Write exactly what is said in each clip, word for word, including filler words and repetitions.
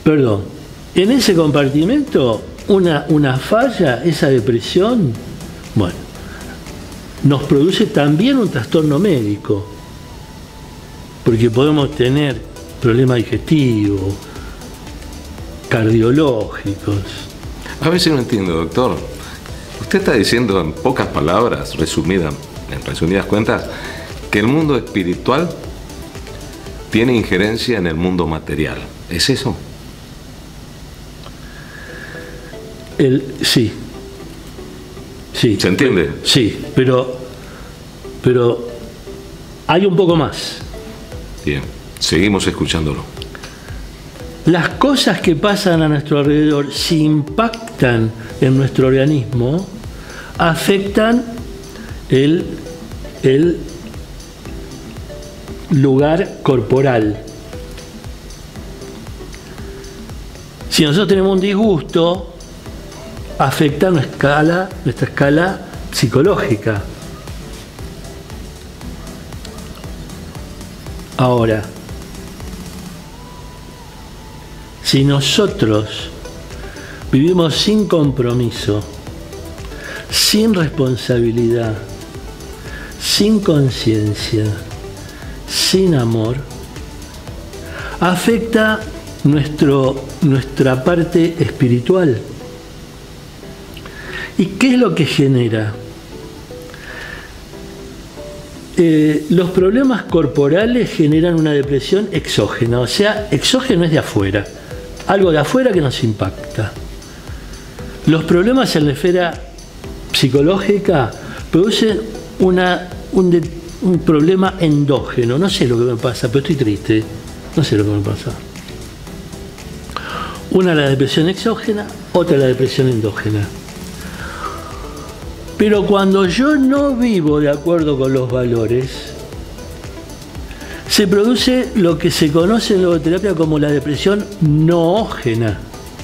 Perdón, en ese compartimento, una, una falla, esa depresión, bueno, nos produce también un trastorno médico, porque podemos tener problemas digestivos, cardiológicos. A veces no entiendo, doctor. Usted está diciendo en pocas palabras, resumida, en resumidas cuentas, que el mundo espiritual tiene injerencia en el mundo material. ¿Es eso? El, sí. Sí. ¿Se entiende? Sí, pero, pero hay un poco más. Bien, seguimos escuchándolo. Las cosas que pasan a nuestro alrededor, si impactan en nuestro organismo, afectan el, el lugar corporal. Si nosotros tenemos un disgusto, afecta nuestra escala, nuestra escala psicológica. Ahora, si nosotros vivimos sin compromiso, sin responsabilidad, sin conciencia, sin amor, afecta nuestro, nuestra parte espiritual. ¿Y qué es lo que genera? Eh, los problemas corporales generan una depresión exógena, o sea, exógeno es de afuera, algo de afuera que nos impacta. Los problemas en la esfera psicológica producen una, un, de, un problema endógeno. No sé lo que me pasa, pero estoy triste, no sé lo que me pasa. Una la depresión exógena, otra la depresión endógena. Pero cuando yo no vivo de acuerdo con los valores, se produce lo que se conoce en logoterapia como la depresión noógena.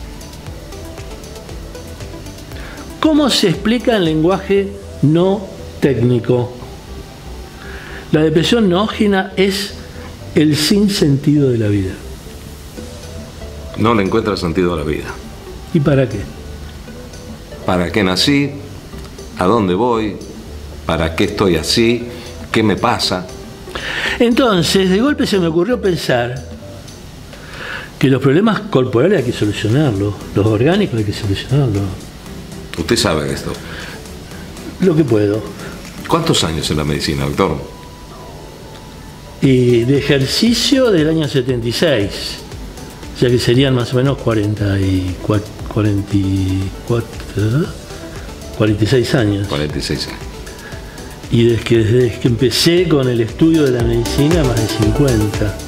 ¿Cómo se explica en lenguaje no técnico? La depresión noógena es el sinsentido de la vida. No le encuentra sentido a la vida. ¿Y para qué? ¿Para qué nací? ¿A dónde voy? ¿Para qué estoy así? ¿Qué me pasa? Entonces, de golpe se me ocurrió pensar que los problemas corporales hay que solucionarlos, los orgánicos hay que solucionarlos. Usted sabe de esto. Lo que puedo. ¿Cuántos años en la medicina, doctor? Y de ejercicio del año setenta y seis, o sea que serían más o menos cuarenta y cuatro, cuarenta y cuatro, cuarenta y seis años. cuarenta y seis años. Y desde que, desde que empecé con el estudio de la medicina, más de cincuenta.